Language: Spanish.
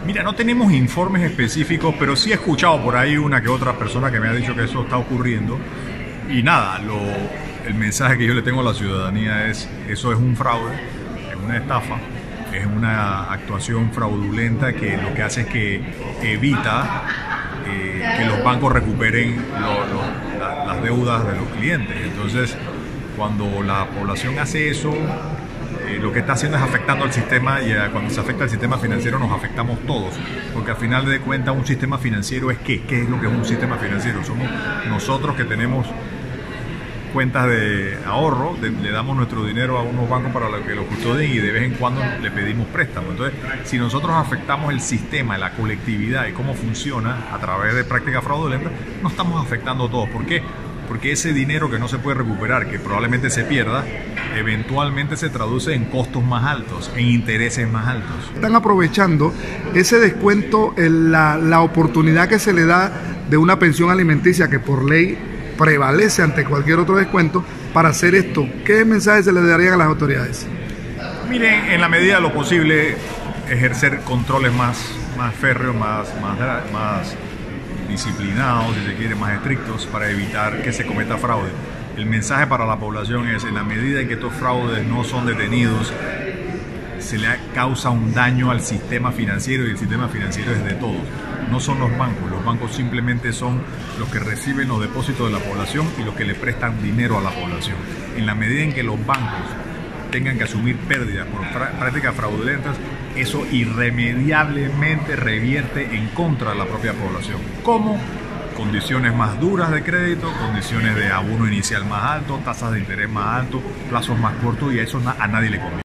Mira, no tenemos informes específicos, pero sí he escuchado por ahí una que otra persona que me ha dicho que eso está ocurriendo. Y nada, el mensaje que yo le tengo a la ciudadanía es: eso es un fraude, es una estafa, es una actuación fraudulenta que lo que hace es que evita que los bancos recuperen las deudas de los clientes. Entonces, cuando la población hace eso, lo que está haciendo es afectando al sistema, y cuando se afecta al sistema financiero nos afectamos todos, porque al final de cuentas un sistema financiero es ¿qué? ¿Qué es lo que es un sistema financiero? Somos nosotros que tenemos cuentas de ahorro, le damos nuestro dinero a unos bancos para que lo custodien y de vez en cuando le pedimos préstamos. Entonces, si nosotros afectamos el sistema, la colectividad y cómo funciona a través de prácticas fraudulentas, nos estamos afectando a todos. ¿Por qué? Porque ese dinero que no se puede recuperar, que probablemente se pierda, eventualmente se traduce en costos más altos, en intereses más altos. Están aprovechando ese descuento, la oportunidad que se le da de una pensión alimenticia que por ley prevalece ante cualquier otro descuento para hacer esto. ¿Qué mensaje se le darían a las autoridades? Miren, en la medida de lo posible, ejercer controles más férreos, más disciplinados, si se quiere, más estrictos, para evitar que se cometa fraude. El mensaje para la población es: en la medida en que estos fraudes no son detenidos, se le causa un daño al sistema financiero, y el sistema financiero es de todos. No son los bancos simplemente son los que reciben los depósitos de la población y los que le prestan dinero a la población. En la medida en que los bancos tengan que asumir pérdidas por prácticas fraudulentas, eso irremediablemente revierte en contra de la propia población. ¿Cómo? Condiciones más duras de crédito, condiciones de abono inicial más alto, tasas de interés más altos, plazos más cortos, y a eso a nadie le conviene.